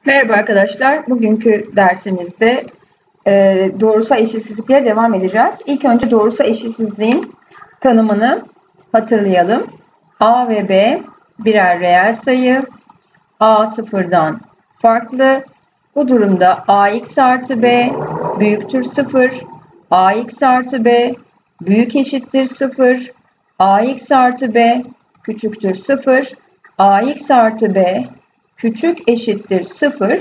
Merhaba arkadaşlar. Bugünkü dersimizde doğrusal eşitsizliklere devam edeceğiz. İlk önce doğrusal eşitsizliğin tanımını hatırlayalım. A ve B birer reel sayı. A sıfırdan farklı. Bu durumda ax artı b büyüktür 0. Ax artı b büyük eşittir 0. Ax artı b küçüktür 0. Ax artı b küçük eşittir 0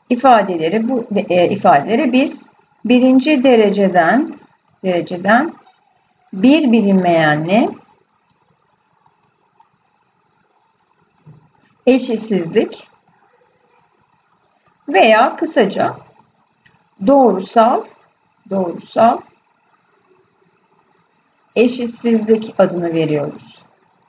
ifadeleri biz birinci dereceden bir bilinmeyenli eşitsizlik veya kısaca doğrusal eşitsizlik adını veriyoruz.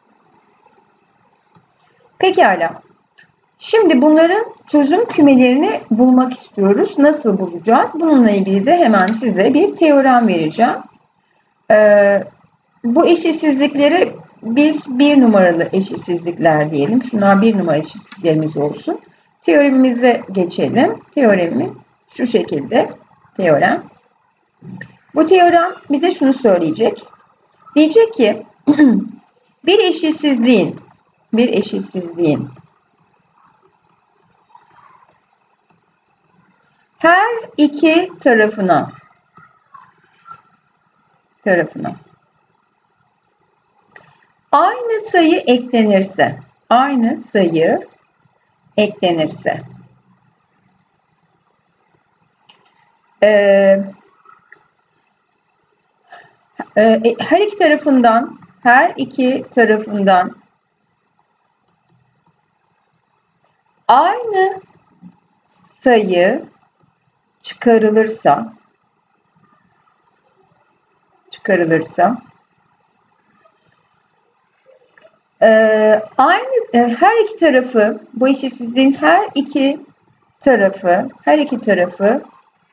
Pekala. Şimdi bunların çözüm kümelerini bulmak istiyoruz. Nasıl bulacağız? Bununla ilgili de hemen size bir teorem vereceğim. Bu eşitsizlikleri biz bir numaralı eşitsizlikler diyelim. Şunlar bir numaralı eşitsizliklerimiz olsun. Teoremimize geçelim. Teoremi şu şekilde. Teorem. Bu teorem bize şunu söyleyecek. Diyecek ki bir eşitsizliğin her iki tarafına aynı sayı eklenirse her iki tarafından aynı sayı çıkarılırsa her iki tarafı, bu eşitsizliğin her iki tarafı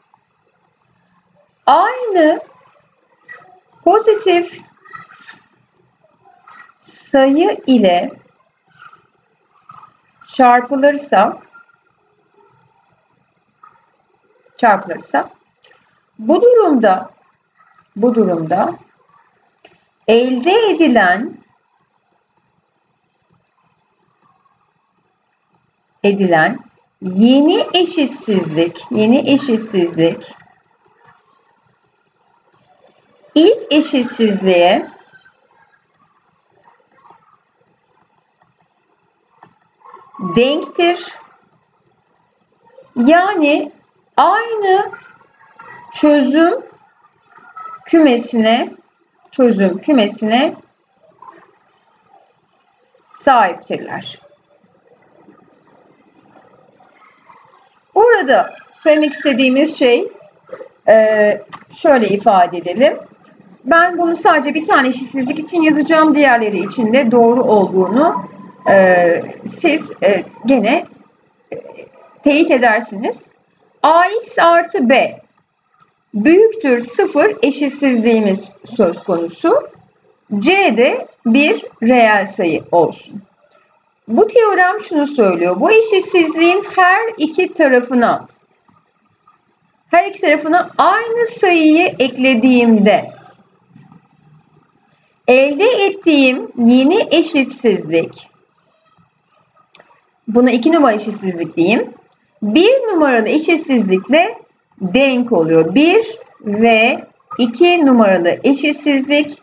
aynı pozitif sayı ile çarpılırsa bu durumda elde edilen yeni eşitsizlik ilk eşitsizliğe denktir. Yani aynı çözüm kümesine sahiptirler. Burada söylemek istediğimiz şey şöyle ifade edelim. Ben bunu sadece bir tane eşitsizlik için yazacağım. Diğerleri için de doğru olduğunu siz gene teyit edersiniz. Ax artı b büyüktür 0 eşitsizliğimiz söz konusu. C de bir reel sayı olsun. Bu teorem şunu söylüyor. Bu eşitsizliğin her iki tarafına aynı sayıyı eklediğimde elde ettiğim yeni eşitsizlik, buna 2 numaralı eşitsizlik diyeyim, 1 numaralı eşitsizlikle denk oluyor. 1 ve 2 numaralı eşitsizlik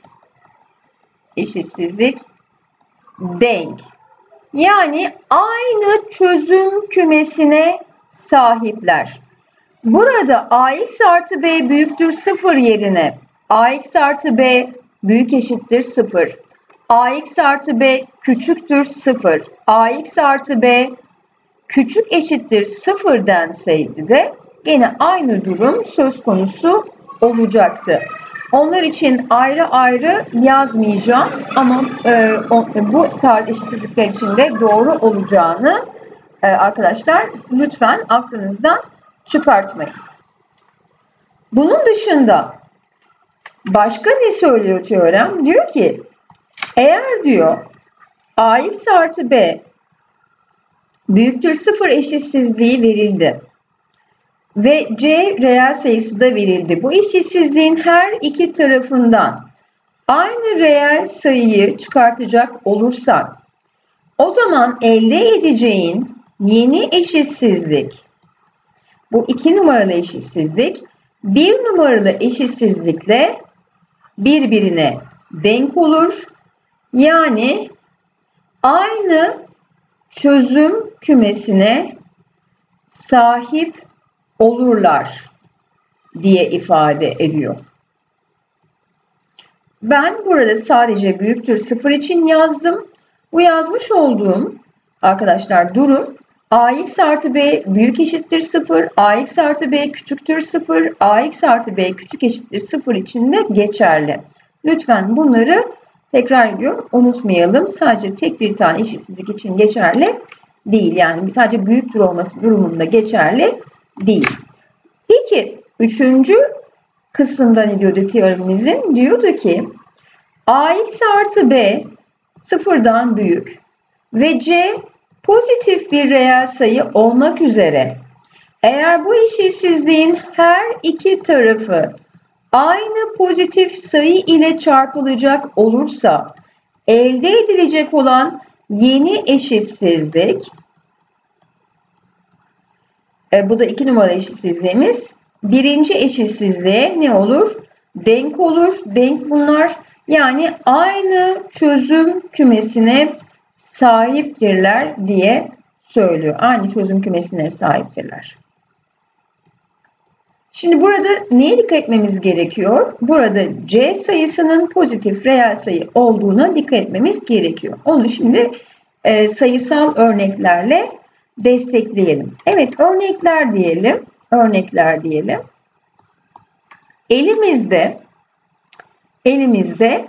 denk. Yani aynı çözüm kümesine sahipler. Burada ax artı b büyüktür 0 yerine ax artı b büyük eşittir 0. Ax artı b küçüktür 0. Ax artı b küçük eşittir 0 denseydi de gene aynı durum söz konusu olacaktı. Onlar için ayrı ayrı yazmayacağım ama bu tarz eşitsizlikler için de doğru olacağını arkadaşlar lütfen aklınızdan çıkartmayın. Bunun dışında başka ne söylüyor teorem? Diyor ki eğer diyor ax artı b büyüktür 0 eşitsizliği verildi. Ve C reel sayısı da verildi. Bu eşitsizliğin her iki tarafından aynı reel sayıyı çıkartacak olursan, o zaman elde edeceğin yeni eşitsizlik, bu 2 numaralı eşitsizlik, 1 numaralı eşitsizlikle birbirine denk olur. Yani aynı çözüm kümesine sahip olurlar diye ifade ediyor. Ben burada sadece büyüktür 0 için yazdım. Bu yazmış olduğum arkadaşlar durum ax artı b büyük eşittir 0, ax artı b küçüktür 0, ax artı b küçük eşittir 0 için de geçerli. Lütfen bunları tekrar ediyorum, unutmayalım. Sadece tek bir tane eşitsizlik için geçerli değil. Yani sadece büyüktür olması durumunda geçerli değil. Peki 3. kısımda ne diyordu teoremimizin? Diyordu ki ax artı b sıfırdan büyük ve c pozitif bir reel sayı olmak üzere eğer bu eşitsizliğin her iki tarafı aynı pozitif sayı ile çarpılacak olursa elde edilecek olan yeni eşitsizlik, bu da 2 numaralı eşitsizliğimiz, birinci eşitsizliğe ne olur? Denk olur. Denk bunlar. Yani aynı çözüm kümesine sahiptirler diye söylüyor. Aynı çözüm kümesine sahiptirler. Şimdi burada neye dikkat etmemiz gerekiyor? Burada C sayısının pozitif reel sayı olduğuna dikkat etmemiz gerekiyor. Onu şimdi sayısal örneklerle destekleyelim. Evet, örnekler diyelim. Örnekler diyelim. Elimizde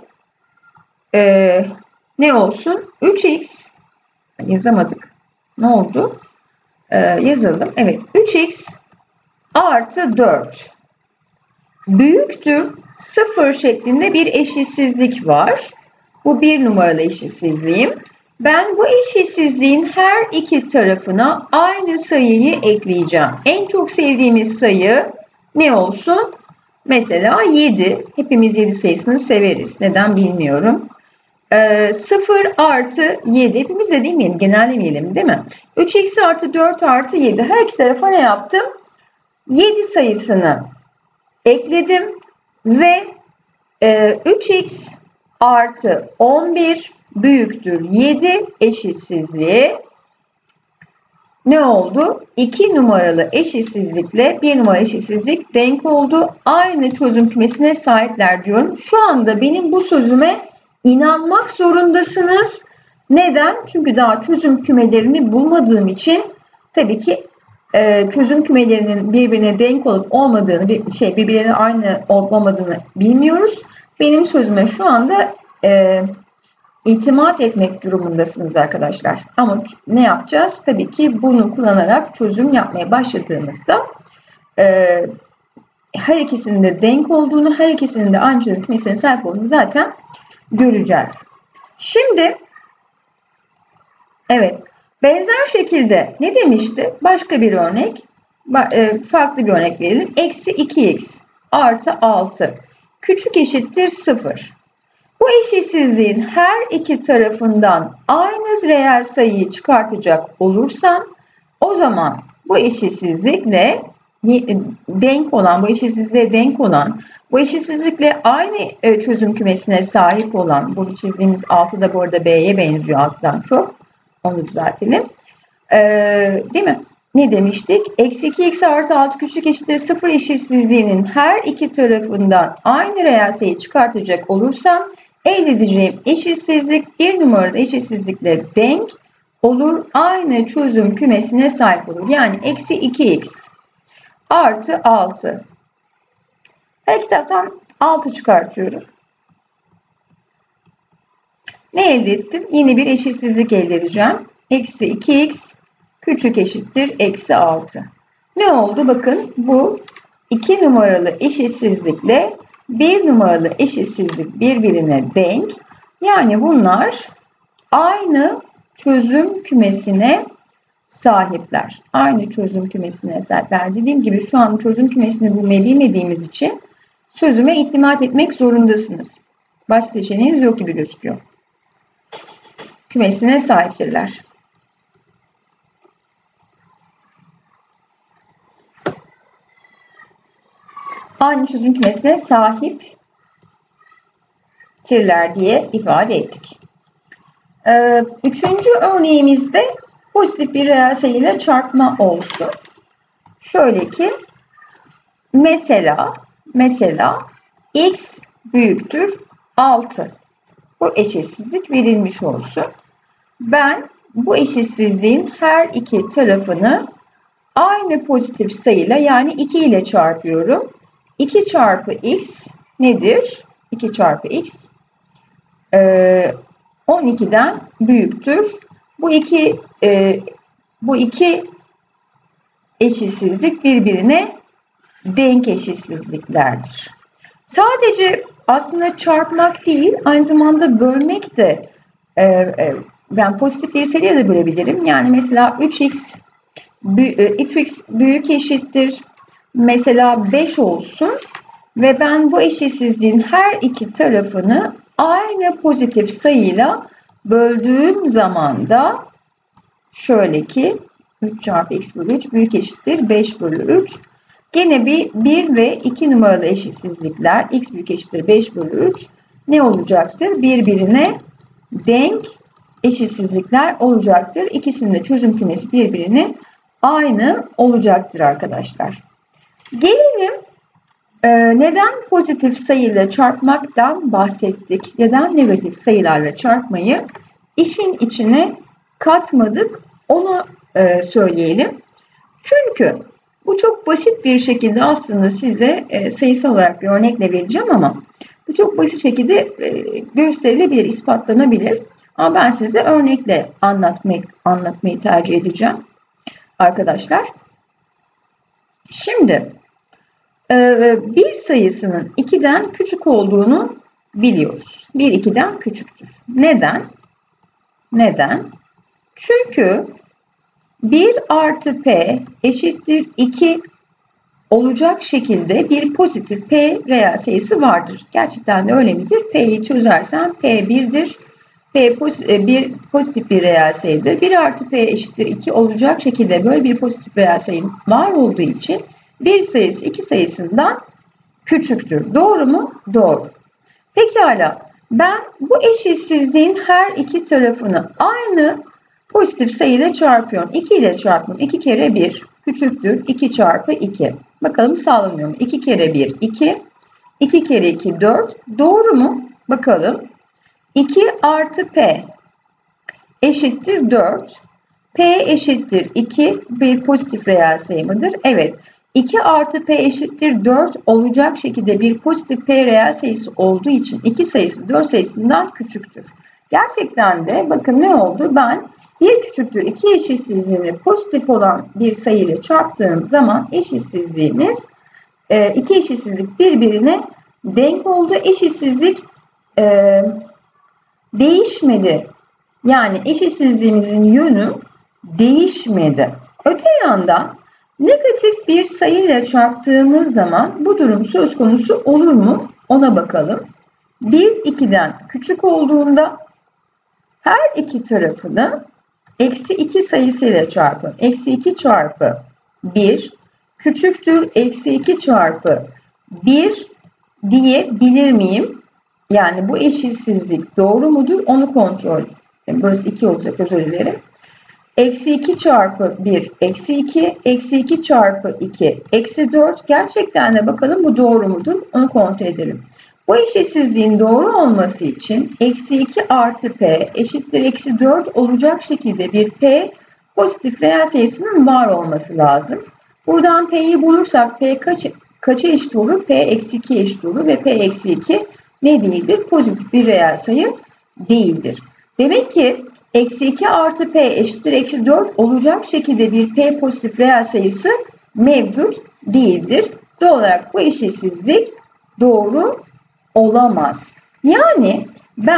ne olsun? 3x yazamadık. Ne oldu? Yazalım. Evet, 3x artı 4 büyüktür 0 şeklinde bir eşitsizlik var. Bu 1 numaralı eşitsizliğim. Ben bu eşitsizliğin her iki tarafına aynı sayıyı ekleyeceğim. En çok sevdiğimiz sayı ne olsun? Mesela 7. Hepimiz 7 sayısını severiz. Neden bilmiyorum. 0 artı 7. Hepimiz de demeyelim, genellemeyelim değil mi? 3x artı 4 artı 7. Her iki tarafa ne yaptım? 7 sayısını ekledim ve 3x artı 11 büyüktür 7 eşitsizliği ne oldu? 2 numaralı eşitsizlikle 1 numaralı eşitsizlik denk oldu. Aynı çözüm kümesine sahipler diyorum. Şu anda benim bu sözüme inanmak zorundasınız. Neden? Çünkü daha çözüm kümelerini bulmadığım için tabii ki çözüm kümelerinin birbirine denk olup olmadığını, birbirlerine aynı olup olmadığını bilmiyoruz. Benim sözüme şu anda itimat etmek durumundasınız arkadaşlar. Ama ne yapacağız? Tabii ki bunu kullanarak çözüm yapmaya başladığımızda her ikisinin de denk olduğunu, her ikisinin de aynı çözüm kümesine sahip olduğunu zaten göreceğiz. Şimdi evet, benzer şekilde ne demişti? Başka bir örnek, farklı bir örnek verelim. Eksi 2x artı 6 küçük eşittir 0. Bu eşitsizliğin her iki tarafından aynı reel sayıyı çıkartacak olursam o zaman bu eşitsizlikle denk olan, bu eşitsizlikle aynı çözüm kümesine sahip olan, burada çizdiğimiz 6 da bu arada B'ye benziyor 6'dan çok. Onu düzeltelim. Değil mi? Ne demiştik? Eksi 2x artı 6 küçük eşittir 0 eşitsizliğinin her iki tarafından aynı reel sayı çıkartacak olursam elde edeceğim eşitsizlik 1 numaralı eşitsizlikle denk olur. Aynı çözüm kümesine sahip olur. Yani eksi 2x artı 6. Her iki taraftan 6 çıkartıyorum. Ne elde ettim? Yeni bir eşitsizlik elde edeceğim. Eksi 2x küçük eşittir eksi 6. Ne oldu? Bakın bu 2 numaralı eşitsizlikle 1 numaralı eşitsizlik birbirine denk. Yani bunlar aynı çözüm kümesine sahipler. Aynı çözüm kümesine sahipler. Dediğim gibi şu an çözüm kümesini bulmayı bilmediğimiz için sözüme itimat etmek zorundasınız. Başka seçeneğiniz yok gibi gözüküyor. Kümesine sahiptirler. Aynı çözüm kümesine sahiptirler diye ifade ettik. Üçüncü örneğimizde pozitif bir reel sayıyla çarpma olsun. Şöyle ki mesela x büyüktür 6. Bu eşitsizlik verilmiş olsun. Ben bu eşitsizliğin her iki tarafını aynı pozitif sayıyla yani 2 ile çarpıyorum. 2 çarpı x nedir? 2 çarpı x 12'den büyüktür. Bu iki eşitsizlik birbirine denk eşitsizliklerdir. Sadece aslında çarpmak değil, aynı zamanda bölmek de ben pozitif bir sayıya da bölebilirim. Yani mesela 3x büyük eşittir. Mesela 5 olsun ve ben bu eşitsizliğin her iki tarafını aynı pozitif sayıyla böldüğüm zaman da şöyle ki 3 çarpı x bölü 3 büyük eşittir 5 bölü 3. Gene bir 1 ve 2 numaralı eşitsizlikler x büyük eşittir 5 bölü 3 ne olacaktır? Birbirine denk eşitsizlikler olacaktır. İkisinin de çözüm kümesi birbirine aynı olacaktır arkadaşlar. Gelelim neden pozitif sayıyla çarpmaktan bahsettik? Neden negatif sayılarla çarpmayı işin içine katmadık? Onu söyleyelim. Çünkü bu çok basit bir şekilde aslında size sayısal olarak bir örnekle vereceğim ama bu çok basit şekilde gösterilebilir, ispatlanabilir. Ama ben size örnekle anlatmayı tercih edeceğim arkadaşlar. Şimdi bir sayısının 2'den küçük olduğunu biliyoruz. 1 2'den küçüktür. Neden? Neden? Çünkü 1 artı p eşittir 2 olacak şekilde bir pozitif p reel sayısı vardır. Gerçekten de öyle midir? P'yi çözersem p 1'dir. P pozitif bir reel sayıdır. 1 artı p eşittir 2 olacak şekilde böyle bir pozitif reel sayı var olduğu için bir sayısı 2 sayısından küçüktür. Doğru mu? Doğru. Pekala. Ben bu eşitsizliğin her iki tarafını aynı pozitif sayıyla çarpıyorum. 2 ile çarpıyorum. 2 kere 1 küçüktür. 2 çarpı 2. Bakalım sağlanıyor mu? 2 kere 1 2. 2 kere 2 4. Doğru mu? Bakalım. 2 artı p eşittir 4. P eşittir 2 bir pozitif reel sayı mıdır? Evet. 2 artı p eşittir 4 olacak şekilde bir pozitif p reel sayısı olduğu için 2 sayısı 4 sayısından küçüktür. Gerçekten de bakın ne oldu? Ben 1 küçüktür 2 eşitsizliğini pozitif olan bir sayı ile çarptığım zaman eşitsizliğimiz iki eşitsizlik birbirine denk oldu. Eşitsizlik değişmedi. Yani eşitsizliğimizin yönü değişmedi. Öte yandan negatif bir sayı ile çarptığımız zaman bu durum söz konusu olur mu? Ona bakalım. 1 2'den küçük olduğunda her iki tarafını eksi 2 sayısıyla çarpın. Eksi 2 çarpı 1 küçüktür. Eksi 2 çarpı 1 diyebilir miyim? Yani bu eşitsizlik doğru mudur? Onu kontrol. Yani burası 2 olacak, özür dilerim. Eksi 2 çarpı 1 eksi 2. Eksi 2 çarpı 2 eksi 4. Gerçekten de bakalım bu doğru mudur? Onu kontrol edelim. Bu eşitsizliğin doğru olması için eksi 2 artı p eşittir eksi 4 olacak şekilde bir p pozitif reel sayısının var olması lazım. Buradan p'yi bulursak p kaça eşit olur? P eksi 2 eşit olur ve p eksi 2 ne değildir? Pozitif bir reel sayı değildir. Demek ki eksi 2 artı p eşittir eksi 4 olacak şekilde bir p pozitif reel sayısı mevcut değildir. Doğal olarak bu eşitsizlik doğru olamaz. Yani ben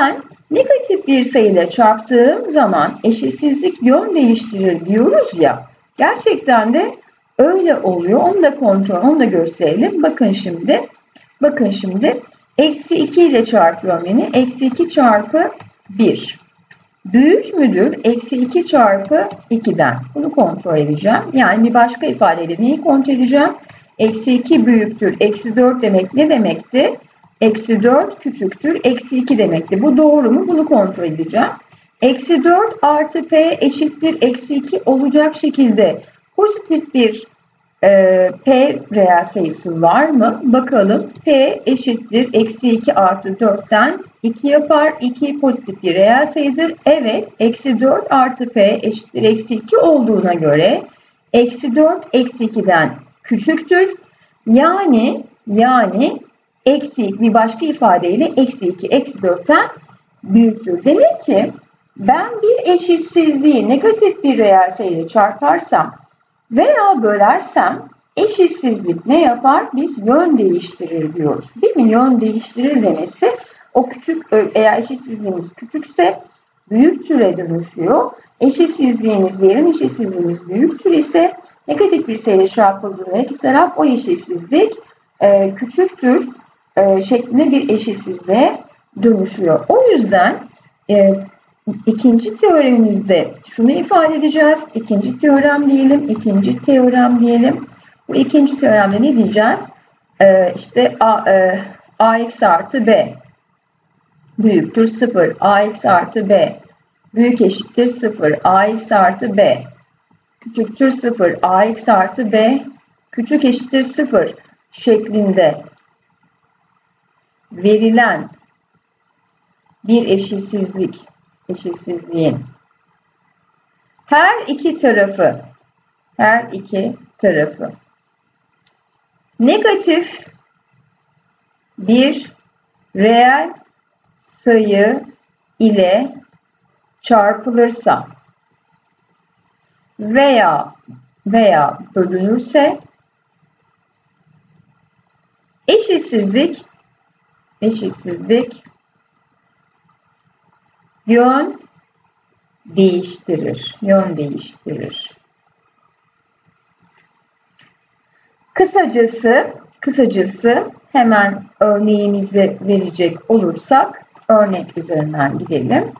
Negatif bir sayıyla çarptığım zaman eşitsizlik yön değiştirir diyoruz ya. Gerçekten de öyle oluyor. Onu da gösterelim. Bakın şimdi. Bakın şimdi. Eksi 2 ile çarpıyorum yine. Eksi 2 çarpı 1. Büyük müdür? Eksi 2 çarpı 2'den. Bunu kontrol edeceğim. Yani bir başka ifadeyle neyi kontrol edeceğim? Eksi 2 büyüktür. Eksi 4 demek ne demekti? Eksi 4 küçüktür. Eksi 2 demekti. Bu doğru mu? Bunu kontrol edeceğim. Eksi 4 artı p eşittir. Eksi 2 olacak şekilde pozitif bir p reel sayısı var mı? Bakalım. P eşittir. Eksi 2 artı 4'ten 2 yapar. 2 pozitif bir reel sayıdır. Evet. Eksi 4 artı p eşittir. Eksi 2 olduğuna göre eksi 4 eksi 2'den küçüktür. Yani eksi bir başka ifadeyle eksi 2 eksi 4'ten büyüktür. Demek ki ben bir eşitsizliği negatif bir reel sayıyla çarparsam veya bölersem eşitsizlik ne yapar? Biz yön değiştirir diyoruz. Değil mi? Yön değiştirir demesi o küçük, eğer eşitsizliğimiz küçükse büyük türe dönüşüyor. Verim eşitsizliğimiz büyük tür ise negatif bir sayıyla çarpıldığında iki taraf o eşitsizlik küçüktür şeklinde bir eşitsizliğe dönüşüyor. O yüzden ikinci teoremimizde şunu ifade edeceğiz. İkinci teorem diyelim. Bu ikinci teoremde ne diyeceğiz? İşte ax artı b büyüktür 0. Ax artı b büyük eşittir 0. Ax artı b küçüktür 0. Ax artı b küçük eşittir 0 şeklinde verilen bir eşitsizliğin her iki tarafı negatif bir reel sayı ile çarpılırsa veya bölünürse eşitsizlik yön değiştirir. Kısacası hemen örneğimizi verecek olursak örnek üzerinden gidelim.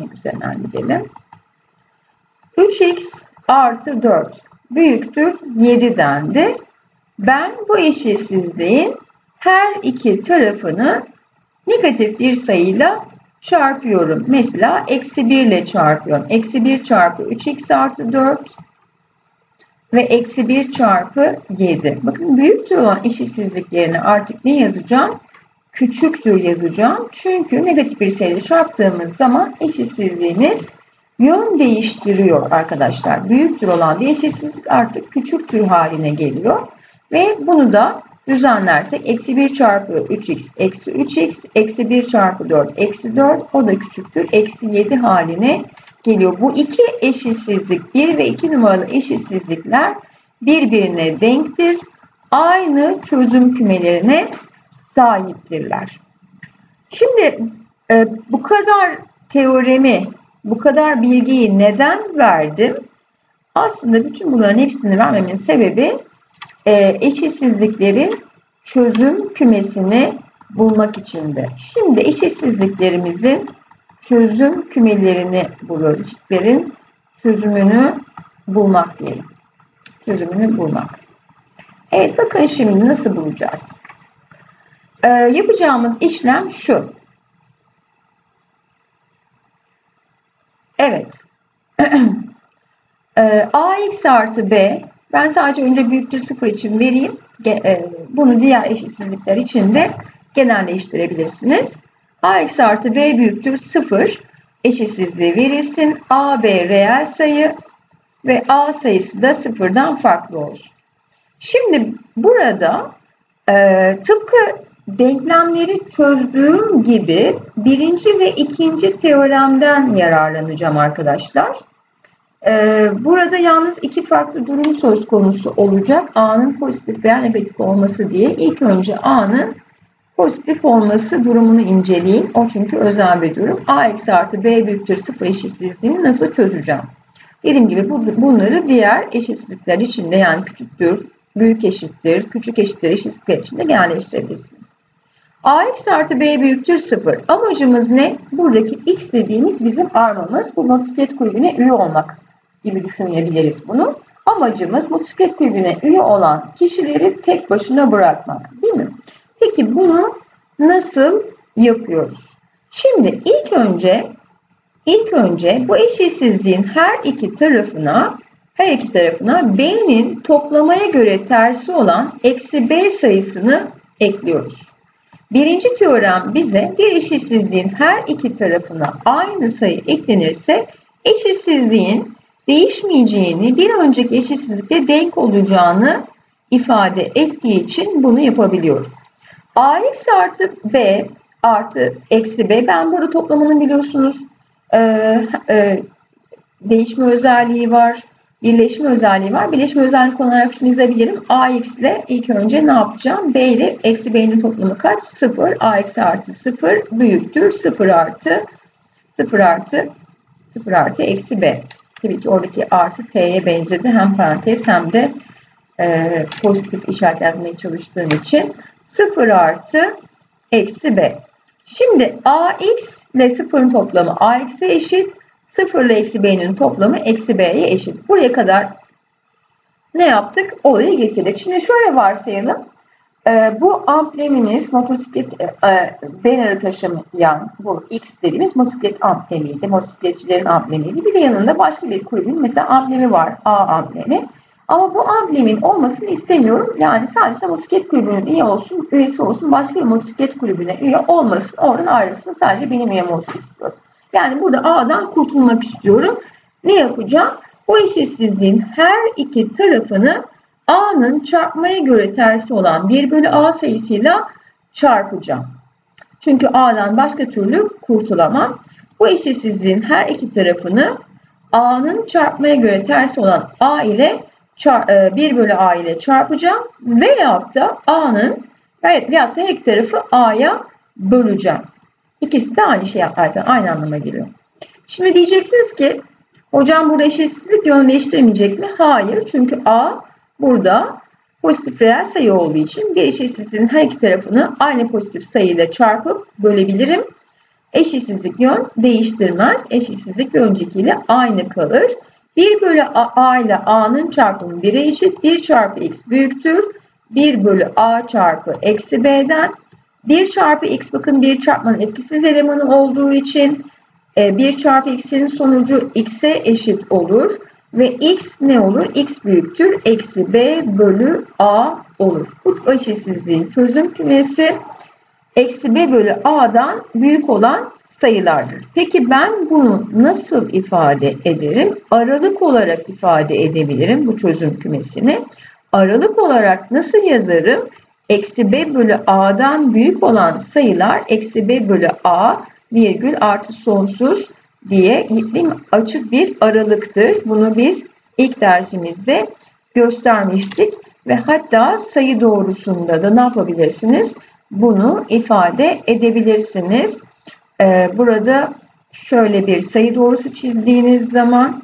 3x artı 4 büyüktür 7 dendi. Ben bu eşitsizliğin her iki tarafını negatif bir sayıyla çarpıyorum. Mesela eksi 1 ile çarpıyorum. Eksi 1 çarpı 3x artı 4 ve eksi 1 çarpı 7. Bakın büyüktür olan eşitsizlik yerine artık ne yazacağım? Küçüktür yazacağım. Çünkü negatif bir sayıyla çarptığımız zaman eşitsizliğimiz yön değiştiriyor arkadaşlar. Büyüktür olan bir eşitsizlik artık küçüktür haline geliyor. Ve bunu da düzenlersek eksi 1 çarpı 3x eksi 3x eksi 1 çarpı 4 eksi 4 o da küçüktür. Eksi 7 haline geliyor. Bu iki eşitsizlik 1 ve 2 numaralı eşitsizlikler birbirine denktir. Aynı çözüm kümelerine sahiptirler. Şimdi bu kadar teoremi, bu kadar bilgiyi neden verdim? Aslında bütün bunların hepsini vermemin sebebi eşitsizliklerin çözüm kümesini bulmak içindi. Şimdi eşitsizliklerimizin çözüm kümelerini buluyoruz. Eşitlerin çözümünü bulmak diyelim. Evet, bakın şimdi nasıl bulacağız? Yapacağımız işlem şu. Evet. Ax artı b, ben sadece önce büyüktür 0 için vereyim. Bunu diğer eşitsizlikler için de genelleştirebilirsiniz. Ax artı b büyüktür 0 eşitsizliği verilsin. A, b reel sayı ve a sayısı da 0'dan farklı olsun. Şimdi burada tıpkı denklemleri çözdüğüm gibi birinci ve ikinci teoremden yararlanacağım arkadaşlar. Burada yalnız iki farklı durum söz konusu olacak. A'nın pozitif veya negatif olması diye. İlk önce A'nın pozitif olması durumunu inceleyin. O çünkü özel bir durum. Ax artı b büyüktür 0 eşitsizliğini nasıl çözeceğim? Dediğim gibi bunları diğer eşitsizlikler içinde, yani küçüktür, büyük eşittir, küçük eşittir eşitsizlikler içinde genelleştirebilirsiniz. Ax artı b büyüktür 0. Amacımız ne? Buradaki x dediğimiz bizim armamız. Bu motosiklet kulübüne üye olmak gibi düşünebiliriz bunu. Amacımız motosiklet kulübüne üye olan kişileri tek başına bırakmak, değil mi? Peki bunu nasıl yapıyoruz? Şimdi ilk önce bu eşitsizliğin her iki tarafına b'nin toplamaya göre tersi olan eksi b sayısını ekliyoruz. Birinci teorem bize bir eşitsizliğin her iki tarafına aynı sayı eklenirse eşitsizliğin değişmeyeceğini, bir önceki eşitsizlikle denk olacağını ifade ettiği için bunu yapabiliyorum. Ax artı b artı eksi b, ben burada toplamının biliyorsunuz değişme özelliği var, birleşme özelliği var. Birleşme özelliği olarak şunu yazabilirim. Ax ile ilk önce ne yapacağım? B ile eksi b'nin toplamı kaç? 0. Ax artı 0 büyüktür 0 artı eksi b. Tabii ki oradaki artı t'ye benzedi. Hem parantez hem de pozitif işaret yazmaya çalıştığım için 0 artı eksi b. Şimdi ax ile 0'ın toplamı ax'e eşit. 0 ile eksi b'nin toplamı eksi b'ye eşit. Buraya kadar ne yaptık? Olayı getirdik. Şimdi şöyle varsayalım. Bu amblemimiz motosiklet banner'ı taşıyan bu X dediğimiz motosiklet amblemiydi. Motosikletçilerin amblemiydi. Bir de yanında başka bir kulübün mesela amblemi var. A amblemi. Ama bu amblemin olmasını istemiyorum. Yani sadece motosiklet kulübünün üyesi olsun. Başka bir motosiklet kulübüne üye olmasın. Oradan ayrılsın. Sadece benim üyem olsun istiyorum. Yani burada A'dan kurtulmak istiyorum. Ne yapacağım? Bu eşitsizliğin her iki tarafını A'nın çarpmaya göre tersi olan 1 bölü A sayısıyla çarpacağım. Çünkü A'dan başka türlü kurtulamam. Bu eşitsizliğin her iki tarafını A'nın çarpmaya göre tersi olan A ile 1 bölü A ile çarpacağım. Veyahut da veyahut da her iki tarafı A'ya böleceğim. İkisi de aynı şey zaten, aynı anlama geliyor. Şimdi diyeceksiniz ki hocam burada eşitsizlik yön değiştirmeyecek mi? Hayır. Çünkü A burada pozitif reel sayı olduğu için bir eşitsizliğin her iki tarafını aynı pozitif sayıyla çarpıp bölebilirim. Eşitsizlik yön değiştirmez. Eşitsizlik bir öncekiyle aynı kalır. 1 bölü A ile A'nın çarpımı 1'e eşit. 1 çarpı X büyüktür 1 bölü A çarpı eksi B'den. 1 çarpı X, bakın bir çarpmanın etkisiz elemanı olduğu için 1 çarpı X'in sonucu X'e eşit olur. Ve X ne olur? X büyüktür eksi B bölü A olur. Bu eşitsizliğin çözüm kümesi eksi B bölü A'dan büyük olan sayılardır. Peki ben bunu nasıl ifade ederim? Aralık olarak ifade edebilirim bu çözüm kümesini. Aralık olarak nasıl yazarım? Eksi B bölü A'dan büyük olan sayılar eksi B bölü A virgül artı sonsuz diye açık bir aralıktır. Bunu biz ilk dersimizde göstermiştik ve hatta sayı doğrusunda da ne yapabilirsiniz? Bunu ifade edebilirsiniz. Burada şöyle bir sayı doğrusu çizdiğiniz zaman,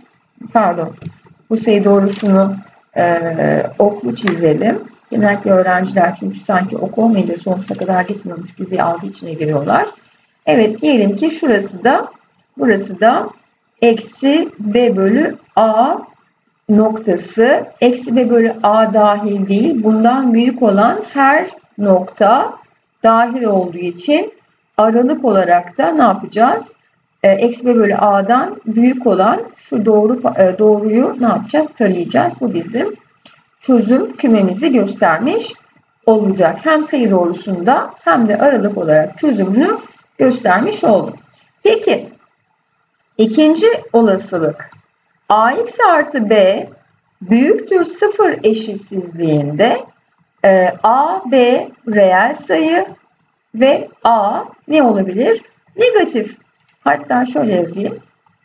bu sayı doğrusunu oklu çizelim. Genellikle öğrenciler çünkü sanki ok olmayınca sonsuza kadar gitmiyormuş gibi bir algı içine giriyorlar. Evet, diyelim ki burası da eksi B bölü A noktası. Eksi B bölü A dahil değil. Bundan büyük olan her nokta dahil olduğu için aralık olarak da ne yapacağız? Eksi B bölü A'dan büyük olan şu doğruyu ne yapacağız? Tarayacağız. Bu bizim çözüm kümemizi göstermiş olacak. Hem sayı doğrusunda hem de aralık olarak çözümünü göstermiş olduk. Peki ikinci olasılık ax artı b büyüktür 0 eşitsizliğinde a, b reel sayı ve a ne olabilir? Negatif. Hatta şöyle yazayım.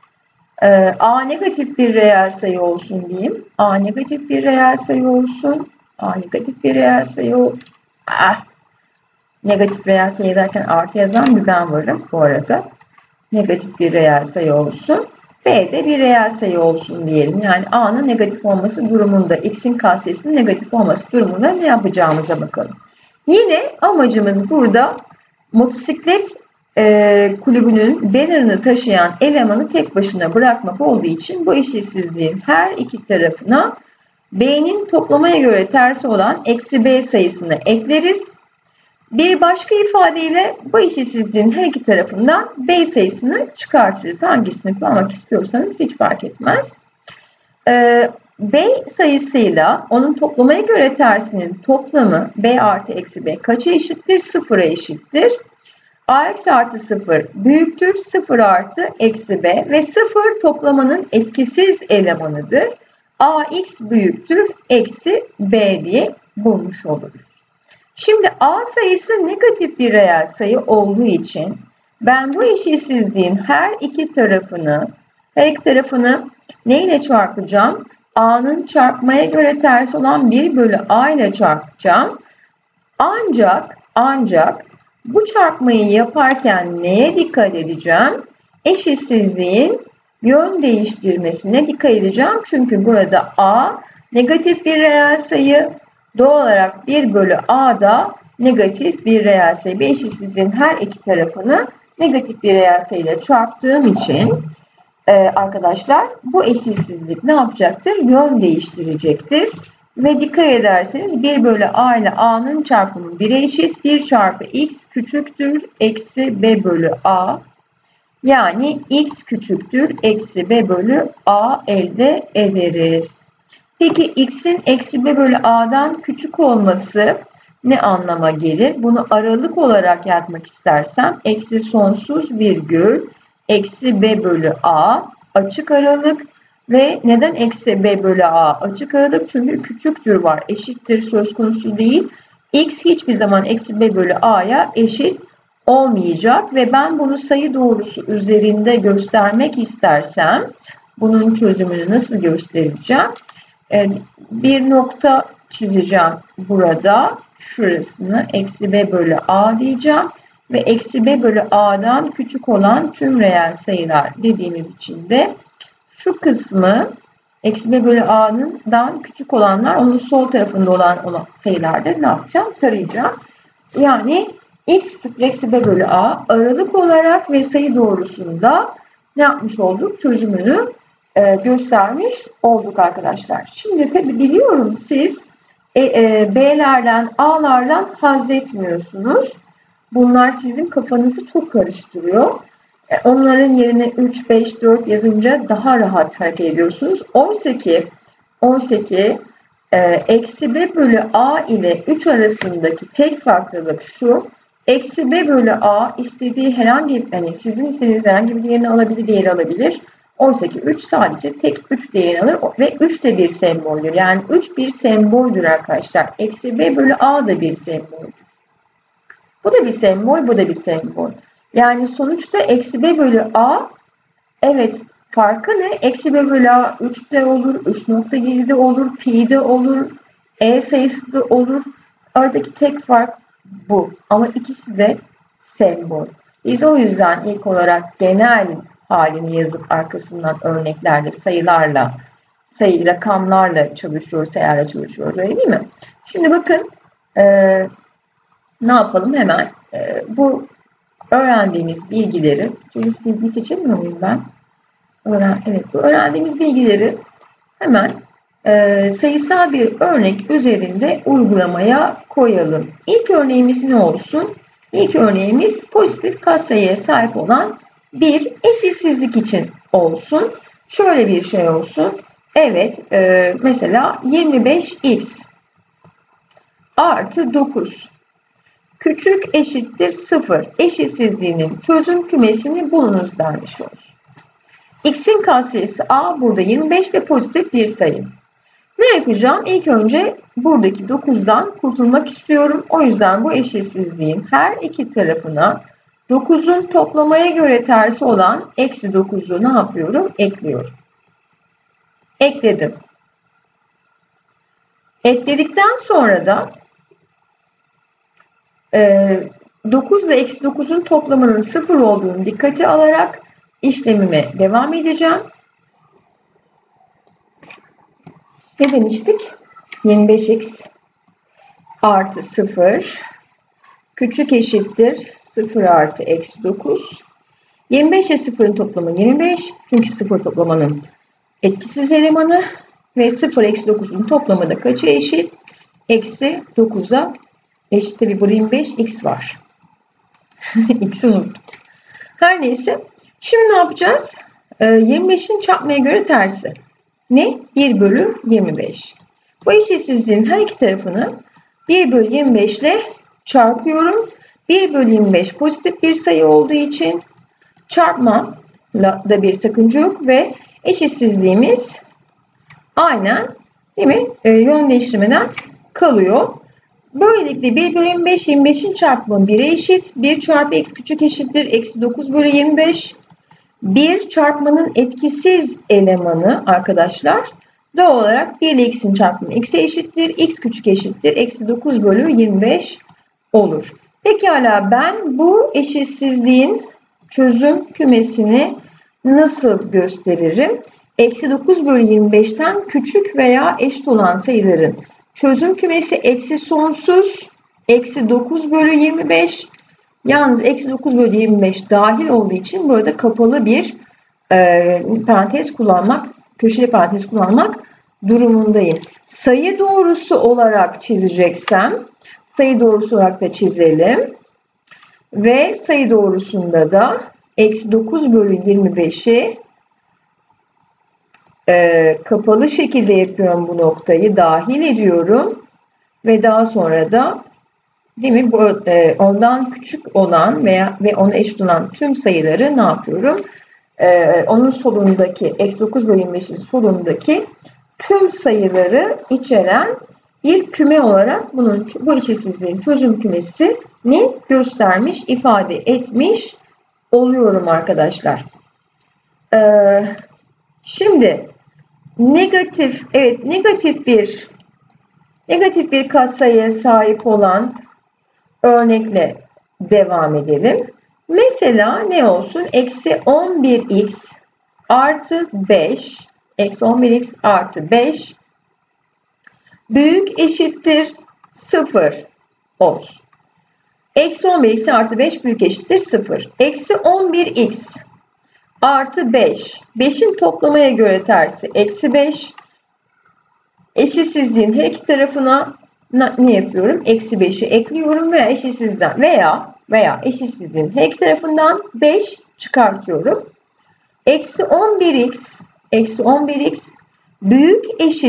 A negatif bir reel sayı olsun diyeyim. A negatif bir reel sayı olsun. A negatif bir reel sayı Negatif reel sayı derken artı yazan bir ben varım bu arada. Negatif bir reel sayı olsun. B de bir reel sayı olsun diyelim. Yani A'nın negatif olması durumunda, X'in katsayısının negatif olması durumunda ne yapacağımıza bakalım. Yine amacımız burada motosiklet kulübünün bannerını taşıyan elemanı tek başına bırakmak olduğu için bu eşitsizliğin her iki tarafına B'nin toplamaya göre tersi olan eksi B sayısını ekleriz. Bir başka ifadeyle bu eşitsizliğin her iki tarafından B sayısını çıkartırız. Hangisini kullanmak istiyorsanız hiç fark etmez. B sayısıyla onun toplamaya göre tersinin toplamı B artı eksi B kaça eşittir? Sıfıra eşittir. AX artı 0 büyüktür 0 artı eksi B ve 0 toplamanın etkisiz elemanıdır. AX büyüktür eksi B diye bulmuş oluruz. Şimdi A sayısı negatif bir reel sayı olduğu için ben bu eşitsizliğin her iki tarafını neyle çarpacağım? A'nın çarpmaya göre ters olan 1 bölü A ile çarpacağım. Ancak bu çarpmayı yaparken neye dikkat edeceğim? Eşitsizliğin yön değiştirmesine dikkat edeceğim. Çünkü burada A negatif bir reel sayı, doğal olarak 1 bölü A da negatif bir reel sayı. Bir eşitsizliğin her iki tarafını negatif bir reel sayı ile çarptığım için arkadaşlar bu eşitsizlik ne yapacaktır? Yön değiştirecektir. Ve dikkat ederseniz 1 bölü A ile A'nın çarpımı 1'e eşit. 1 çarpı X küçüktür eksi B bölü A. Yani X küçüktür eksi B bölü A elde ederiz. Peki X'in eksi B bölü A'dan küçük olması ne anlama gelir? Bunu aralık olarak yazmak istersem eksi sonsuz virgül eksi B bölü A açık aralık. Ve neden eksi B bölü A açık aralık? Çünkü küçüktür var. Eşittir söz konusu değil. X hiçbir zaman eksi B bölü A'ya eşit olmayacak. Ve ben bunu sayı doğrusu üzerinde göstermek istersem bunun çözümünü nasıl göstereceğim? Bir nokta çizeceğim burada. Şurasını eksi B bölü A diyeceğim. Ve eksi B bölü A'dan küçük olan tüm reel sayılar dediğimiz için de şu kısmı eksi B bölü A'dan küçük olanlar onun sol tarafında olan sayılardır. Ne yapacağım? Tarayacağım. Yani X küçük eksi B bölü A aralık olarak ve sayı doğrusunda ne yapmış olduk? Çözümünü göstermiş olduk arkadaşlar. Şimdi tabi biliyorum siz B'lerden A'lardan haz etmiyorsunuz. Bunlar sizin kafanızı çok karıştırıyor. Onların yerine 3, 5, 4 yazınca daha rahat hareket ediyorsunuz. Oysa ki eksi B bölü A ile 3 arasındaki tek farklılık şu. Eksi B bölü A istediği sizin istediğiniz herhangi bir değerini alabilir, diğeri alabilir. Oysa ki 3 sadece tek 3 değerini alır ve 3 de bir semboldür. Yani 3 bir semboldür arkadaşlar. Eksi B bölü A da bir semboldür. Bu da bir sembol, bu da bir sembol. Yani sonuçta eksi B bölü A, evet farkı ne? Eksi B bölü A 3'de olur, 3.7'de olur, pi'de olur, E sayısı da olur. Aradaki tek fark bu. Ama ikisi de sembol. Biz o yüzden ilk olarak genel halini yazıp arkasından örneklerle, sayılarla, rakamlarla çalışıyoruz, sayılarla çalışıyoruz. Öyle değil mi? Şimdi bakın ne yapalım hemen? Bu öğrendiğimiz bilgileri, şöyle silgiyi seçemiyor muyum ben? Evet, bu öğrendiğimiz bilgileri hemen sayısal bir örnek üzerinde uygulamaya koyalım. İlk örneğimiz ne olsun? İlk örneğimiz pozitif katsayıya sahip olan bir eşitsizlik için olsun. Şöyle bir şey olsun. Evet, mesela 25x artı 9 küçük eşittir 0 eşitsizliğinin çözüm kümesini bulunuz denmiş olur. X'in katsayısı A burada 25 ve pozitif bir sayı. Ne yapacağım? İlk önce buradaki 9'dan kurtulmak istiyorum. O yüzden bu eşitsizliğin her iki tarafına 9'un toplamaya göre tersi olan eksi 9'u ne yapıyorum? Ekliyorum. Ekledim. Ekledikten sonra da 9 ile eksi 9'un toplamının 0 olduğunu dikkate alarak işlemime devam edeceğim. Ne demiştik? 25x artı 0 küçük eşittir 0 artı eksi 9. 25 ile 0'ın toplamı 25. Çünkü 0 toplamanın etkisiz elemanı. Ve 0 eksi 9'un toplamı da kaça eşit? Eksi 9'a eşit. Tabi burada 25 x var. X'i unuttuk. Her neyse. Şimdi ne yapacağız? 25'in çarpmaya göre tersi. Ne? 1 bölü 25. Bu eşitsizliğin her iki tarafını 1 bölü 25 ile çarpıyorum. 1 bölü 25 pozitif bir sayı olduğu için çarpmamla da bir sakınca yok ve eşitsizliğimiz aynen, değil mi? Yön değiştirmeden kalıyor. Böylelikle 1 bölü 25, 25'in çarpımı 1'e eşit. 1 çarpı x küçük eşittir. Eksi 9 bölü 25. 1 çarpmanın etkisiz elemanı arkadaşlar. Doğal olarak 1 ile x'in çarpımı x'e eşittir. X küçük eşittir. Eksi 9 bölü 25 olur. Pekala ben bu eşitsizliğin çözüm kümesini nasıl gösteririm? Eksi 9 bölü 25'ten küçük veya eşit olan sayıların çözüm kümesi eksi sonsuz, eksi 9 bölü 25. Yalnız eksi 9 bölü 25 dahil olduğu için burada kapalı bir parantez kullanmak, köşeli parantez kullanmak durumundayım. Sayı doğrusu olarak çizeceksem, sayı doğrusu olarak da çizelim. Ve sayı doğrusunda da eksi 9 bölü 25'i kapalı şekilde yapıyorum, bu noktayı dahil ediyorum. Ve daha sonra da, değil mi, ondan küçük olan ve ona eşit olan tüm sayıları ne yapıyorum? Onun solundaki, eksi 9 bölü 25'in solundaki tüm sayıları içeren bir küme olarak bu eşitsizliğin çözüm kümesini göstermiş, ifade etmiş oluyorum arkadaşlar. Şimdi negatif bir katsayıya sahip olan örnekle devam edelim. Mesela ne olsun? Eksi 11x artı 5. Eksi 11x artı 5 büyük eşittir 0 olsun. Eksi 11x artı 5 büyük eşittir 0. Eksi 11x artı 5. 5'in toplamaya göre tersi eksi 5. Eşitsizliğin her iki tarafına ne yapıyorum? Eksi 5'i ekliyorum veya eşitsizden veya eşitsizliğin her iki tarafından 5 çıkartıyorum. Eksi 11x büyük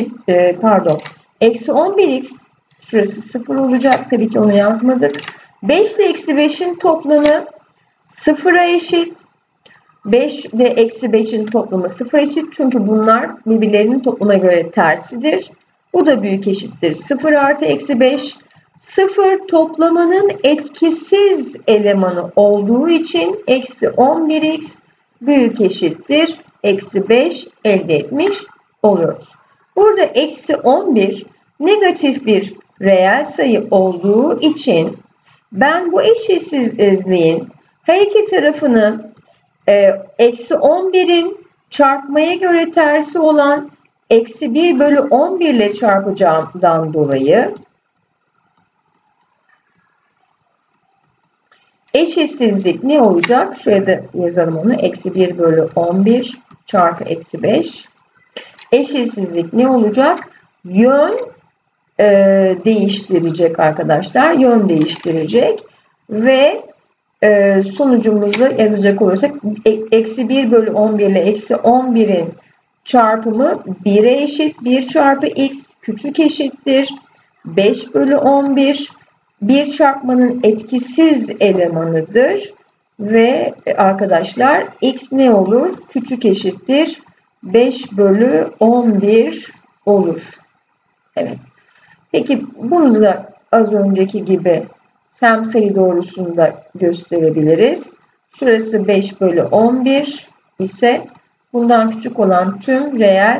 eksi 11x şurası 0 olacak. Tabii ki onu yazmadık. 5 ile eksi 5'in toplamı 0'a eşit. 5 ile eksi 5'in toplamı 0'a eşit. Çünkü bunlar birbirlerinin toplama göre tersidir. Bu da büyük eşittir 0 artı eksi 5. 0 toplamanın etkisiz elemanı olduğu için eksi 11x büyük eşittir eksi 5 elde etmiş oluyoruz. Burada eksi 11 negatif bir reel sayı olduğu için ben bu eşitsizliğin her iki tarafını eksi 11'in çarpmaya göre tersi olan eksi 1 bölü 11 ile çarpacağımdan dolayı eşitsizlik ne olacak? Şuraya da yazalım onu. Eksi 1 bölü 11 çarpı eksi 5. Eşitsizlik ne olacak? Yön değiştirecek arkadaşlar. Yön değiştirecek. Ve sonucumuzu yazacak olursak eksi 1 bölü 11 ile eksi 11'in çarpımı 1'e eşit. 1 çarpı x küçük eşittir 5 bölü 11. 1 çarpmanın etkisiz elemanıdır. Ve arkadaşlar x ne olur? Küçük eşittir 5 bölü 11 olur. Evet. Peki bunu da az önceki gibi sem sayı doğrusunda gösterebiliriz. Şurası 5 bölü 11 ise bundan küçük olan tüm reel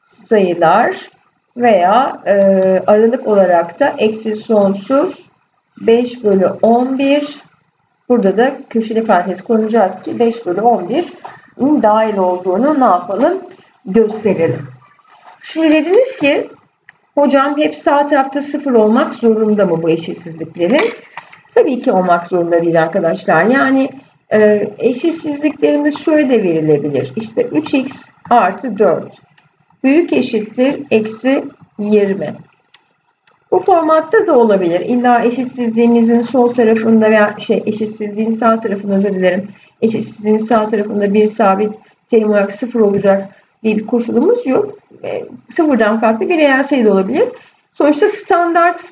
sayılar veya aralık olarak da eksi sonsuz 5 bölü 11. Burada da köşeli parantez kullanacağız ki 5 bölü 11'in dahil olduğunu ne yapalım? Gösterelim. Şimdi dediniz ki hocam hep sağ tarafta 0 olmak zorunda mı bu eşitsizliklerin? Tabii ki olmak zorunda değil arkadaşlar. Yani eşitsizliklerimiz şöyle de verilebilir. İşte 3x artı 4 büyük eşittir eksi 20. Bu formatta da olabilir. İlla eşitsizliğimizin sol tarafında veya eşitsizliğin sağ tarafında, özür dilerim. Eşitsizliğin sağ tarafında bir sabit terim olarak 0 olacak diye bir koşulumuz yok. Sıfırdan farklı bir reel sayı da olabilir. Sonuçta standart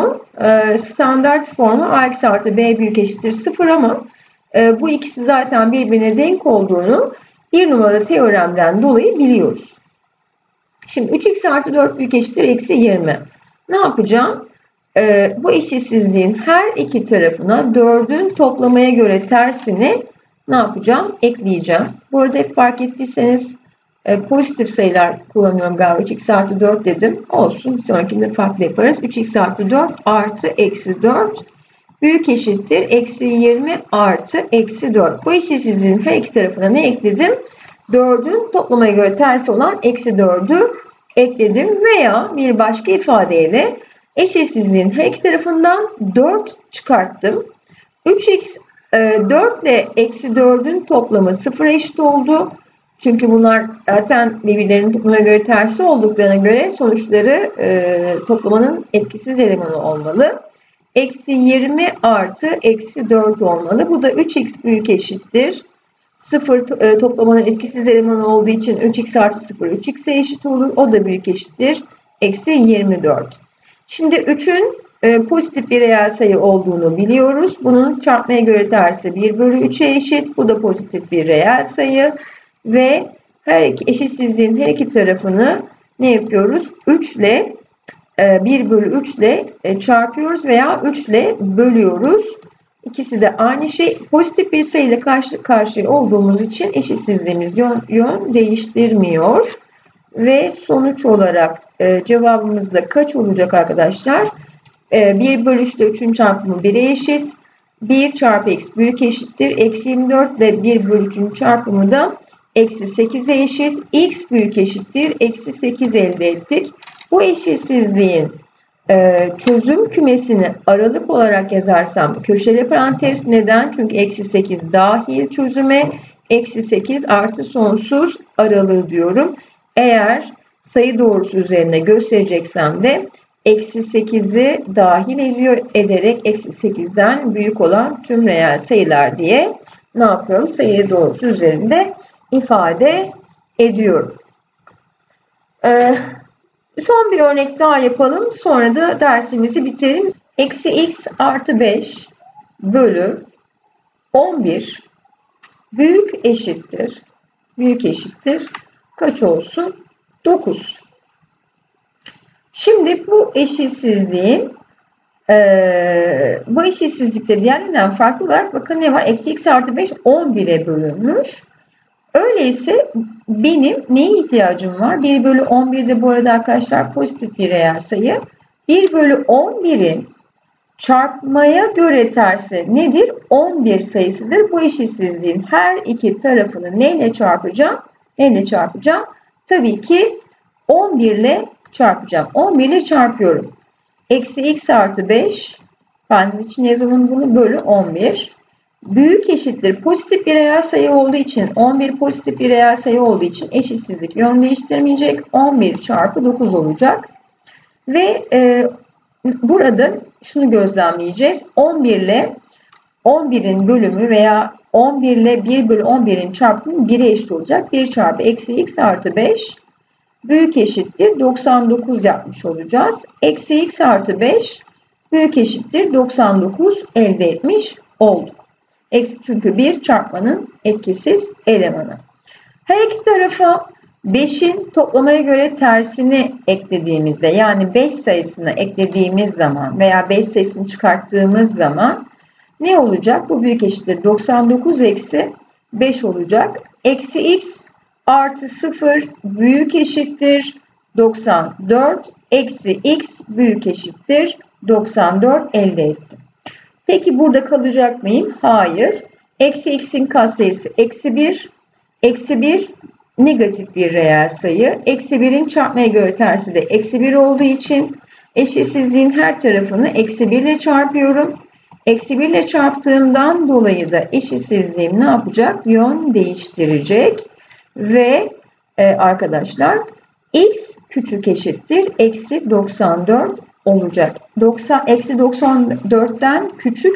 formu a eksi artı b büyük eşittir 0 ama bu ikisi zaten birbirine denk olduğunu bir numaralı teoremden dolayı biliyoruz. Şimdi 3x artı 4 büyük eşittir eksi 20. Ne yapacağım? Bu eşitsizliğin her iki tarafına 4'ün toplamaya göre tersini ne yapacağım? Ekleyeceğim. Bu arada hep fark ettiyseniz pozitif sayılar kullanıyorum galiba. 3x artı 4 dedim. Olsun. Bir sonrakinde farklı yaparız. 3x artı 4 artı eksi 4 büyük eşittir eksi 20 artı eksi 4. Bu eşitsizliğin her iki tarafına ne ekledim? 4'ün toplamaya göre tersi olan eksi 4'ü ekledim veya bir başka ifadeyle eşitsizliğin her iki tarafından 4 çıkarttım. 3x 4 ile eksi 4'ün toplamı 0 eşit oldu. Çünkü bunlar zaten birbirlerinin toplamına göre tersi olduklarına göre sonuçları toplamanın etkisiz elemanı olmalı. Eksi 20 artı eksi 4 olmalı. Bu da 3x büyük eşittir 0 toplamanın etkisiz elemanı olduğu için 3x artı 0 3x'e eşit olur. O da büyük eşittir eksi 24. Şimdi 3'ün pozitif bir reel sayı olduğunu biliyoruz. Bunun çarpmaya göre tersi 1 bölü 3'e eşit. Bu da pozitif bir reel sayı. Ve her iki eşitsizliğin her iki tarafını ne yapıyoruz? 3 ile 1 bölü 3 ile çarpıyoruz veya 3 ile bölüyoruz. İkisi de aynı şey. Pozitif bir sayıyla karşı karşıya olduğumuz için eşitsizliğimiz yön değiştirmiyor. Ve sonuç olarak cevabımız da kaç olacak arkadaşlar? 1 bölü 3 ile 3'ün çarpımı 1'e eşit. 1 çarpı x büyük eşittir. Eksi 24 ile 1 bölü 3'ün çarpımı da eksi 8'e eşit. X büyük eşittir. Eksi 8 elde ettik. Bu eşitsizliğin çözüm kümesini aralık olarak yazarsam köşeli parantez neden? Çünkü eksi 8 dahil çözüme, eksi 8 artı sonsuz aralığı diyorum. Eğer sayı doğrusu üzerine göstereceksem de eksi 8'i dahil ederek eksi 8'den büyük olan tüm reel sayılar diye ne yapıyorum? Sayı doğrusu üzerinde ifade ediyorum. Son bir örnek daha yapalım. Sonra da dersimizi bitirelim. Eksi x artı 5 bölü 11 büyük eşittir. Kaç olsun? 9. Şimdi bu eşitsizlikte diğerlerinden farklı olarak bakın ne var? Eksi x artı 5 11'e bölünmüş. Öyleyse benim neye ihtiyacım var? 1 bölü 11'de bu arada arkadaşlar pozitif bir reel sayı. 1 bölü 11'in çarpmaya göre tersi nedir? 11 sayısıdır. Bu eşitsizliğin her iki tarafını neyle çarpacağım? Tabii ki 11 ile çarpacağım. 11 ile çarpıyorum. Eksi x artı 5 parantez için yazalım bunu bölü 11. Büyük eşittir. Pozitif bir reel sayı olduğu için 11 pozitif bir reel sayı olduğu için eşitsizlik yön değiştirmeyecek. 11 çarpı 9 olacak. Ve burada şunu gözlemleyeceğiz. 11 ile 11'in bölümü veya 11 ile 1 bölü 11'in çarpımı 1'e eşit olacak. 1 çarpı eksi x artı 5 büyük eşittir 99 yapmış olacağız. Eksi x artı 5 büyük eşittir 99 elde etmiş olduk. Eksi çünkü 1 çarpmanın etkisiz elemanı. Her iki tarafa 5'in toplamaya göre tersini eklediğimizde yani 5 sayısını eklediğimiz zaman veya 5 sayısını çıkarttığımız zaman ne olacak? Bu büyük eşittir 99 eksi 5 olacak. Eksi x artı 0 büyük eşittir 94 eksi x büyük eşittir 94 elde ettim. Peki burada kalacak mıyım? Hayır. Eksi x'in katsayısı eksi 1. Eksi 1 negatif bir reel sayı. Eksi 1'in çarpmaya göre tersi de eksi 1 olduğu için eşitsizliğin her tarafını eksi 1 ile çarpıyorum. Eksi 1 ile çarptığımdan dolayı da eşitsizliğim ne yapacak? Yön değiştirecek. Ve arkadaşlar x küçük eşittir eksi 94 olacak. Eksi 94'ten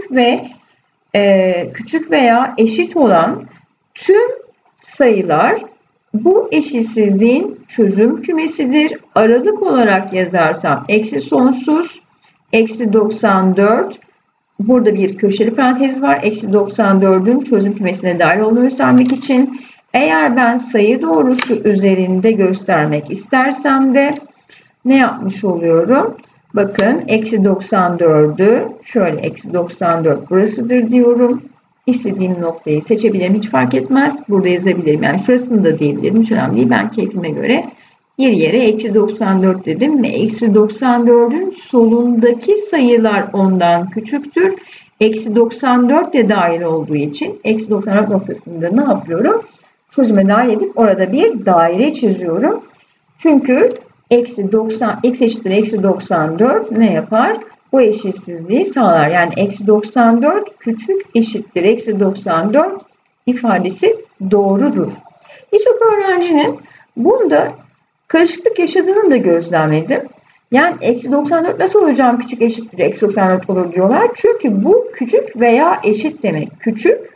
küçük veya eşit olan tüm sayılar bu eşitsizliğin çözüm kümesidir. Aralık olarak yazarsam eksi sonsuz, eksi 94. Burada bir köşeli parantez var. Eksi 94'ün çözüm kümesine dahil olduğunu göstermek için. Eğer ben sayı doğrusu üzerinde göstermek istersem de ne yapmış oluyorum? Bakın eksi 94'ü şöyle eksi 94 burasıdır diyorum. İstediğim noktayı seçebilirim. Hiç fark etmez. Burada yazabilirim. Yani şurasını da diyebilirim. Hiç önemli değil. Ben keyfime göre yere eksi 94 dedim ve eksi 94'ün solundaki sayılar ondan küçüktür. Eksi 94 de dahil olduğu için eksi 94 noktasında ne yapıyorum? Çözüme dahil edip orada bir daire çiziyorum. Çünkü x eşittir eksi 94 ne yapar? Bu eşitsizliği sağlar. Yani eksi 94 küçük eşittir eksi 94 ifadesi doğrudur. Birçok öğrencinin bunda karışıklık yaşadığını da gözlemledim. Yani eksi 94 nasıl hocam küçük eşittir eksi 94 olur diyorlar. Çünkü bu küçük veya eşit demek. Küçük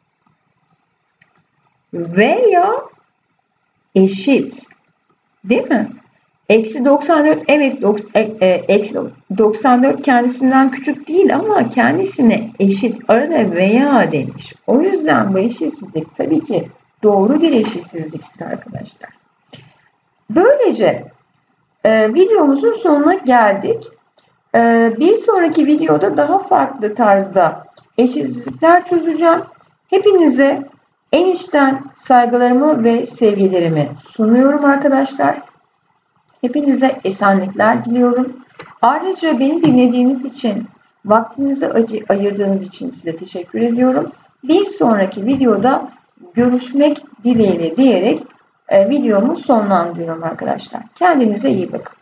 veya eşit. Değil mi? Eksi 94 evet eksi 94 kendisinden küçük değil ama kendisine eşit. Arada veya demiş. O yüzden bu eşitsizlik tabii ki doğru bir eşitsizliktir arkadaşlar. Böylece videomuzun sonuna geldik. Bir sonraki videoda daha farklı tarzda eşitsizlikler çözeceğim. Hepinize en içten saygılarımı ve sevgilerimi sunuyorum arkadaşlar. Hepinize esenlikler diliyorum. Ayrıca beni dinlediğiniz için, vaktinizi ayırdığınız için size teşekkür ediyorum. Bir sonraki videoda görüşmek dileğiyle diyerek videomu sonlandırıyorum arkadaşlar. Kendinize iyi bakın.